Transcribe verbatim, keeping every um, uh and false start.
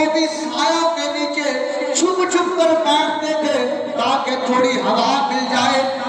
वो भी सायों के नीचे छुप छुप कर बैठते थे ताकि थोड़ी हवा मिल जाए।